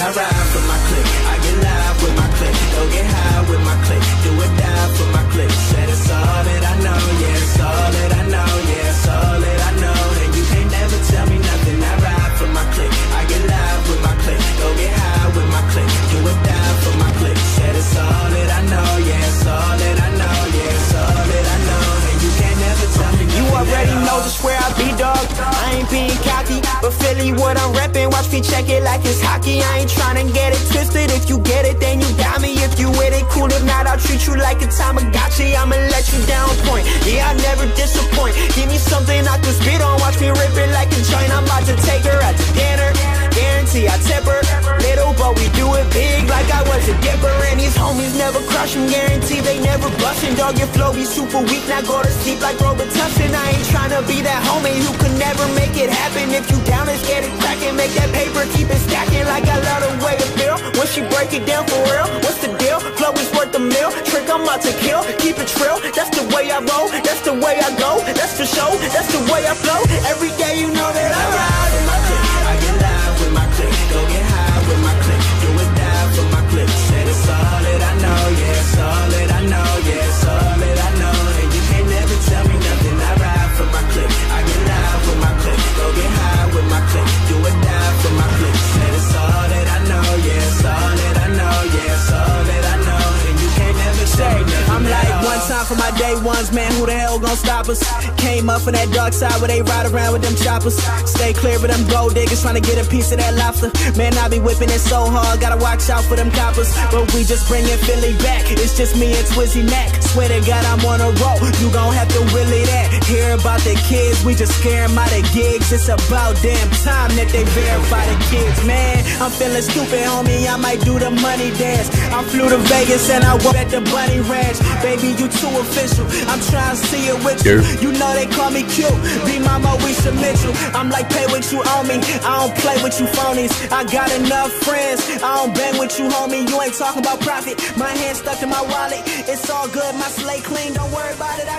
I ride for my clique. I get live with my clique. Go get high with my clique. Do or die for my clique. Said it's all that I know, yeah, it's all that I know, yeah, it's all that I know. And you can't never tell me nothing. I ride for my clique. I get live with my clique. Go get high with my clique. Do or die for my clique. Said it's all that I know, yeah, it's all that I know, yeah, it's all that I know. And you can't never tell me nothing. You already know just where I be, dog. I ain't being cocky, but Philly what I'm reppin'. Watch me check it like it's hockey. I ain't tryna get it twisted. If you get it, then you got me. If you with it, cool. If not, I'll treat you like a Tamagotchi. I'ma let you down point. Yeah, I never disappoint. Give me something I can spit on. Watch me rip it like a joint. I'm about to take her out to dinner. Guarantee I tip her. Little, but we do it big like I was a dipper. And these homies never crush them. Guarantee they never bustin'. Dog, your flow be super weak. Now go to sleep like Robitussin. I ain't tryna be that homie who could never make it happen. If you down, let's get it crackin'. Make that paper, keep it stacking like I love the way it feel. When she break it down for real, what's the deal? Flow is worth a meal. Trick, I'm about to kill. Keep it trill. That's the way I roll. That's the way I go. That's for show. That's the way I flow. Every day you know that I ride with my clique. I get live with my clique. Go get high with my clique. Do or die for my clique. Said it's all that I know, yeah, it's all that I know, yeah, it's all that I know. And you can't never tell me nothing. I ride for my clique. I get live with my clique. Go get high with my clique. Do or die for my clique. Said it's all that I know, yeah, it's all that I know, yeah, it's all that I know. And you can't never tell me nothing. I'm like one time for my day ones, man, who the hell gon' stop us? Came up from that dark side where they ride around with them choppers. Stay clear of them gold diggers trying to get a piece of that lobster. Man, I be whipping it so hard, gotta watch out for them coppers. But we just bringin' Philly back, it's just me and Twizzy Mac. Swear to God I'm on a roll, you gon' have to willy that. Hear about the kids, we just scare them out of gigs. It's about damn time that they verify the kids, man. I'm feeling stupid, homie, I might do the money dance. I flew to Vegas and I work at the Bunny Ranch. Baby, you too official, I'm trying to see it with you. You know they call me cute, be mama, we submit you. I'm like, pay what you owe me, I don't play with you phonies. I got enough friends, I don't bang with you, homie. You ain't talking about profit, my hand stuck in my wallet. It's all good, my slate clean, don't worry about it.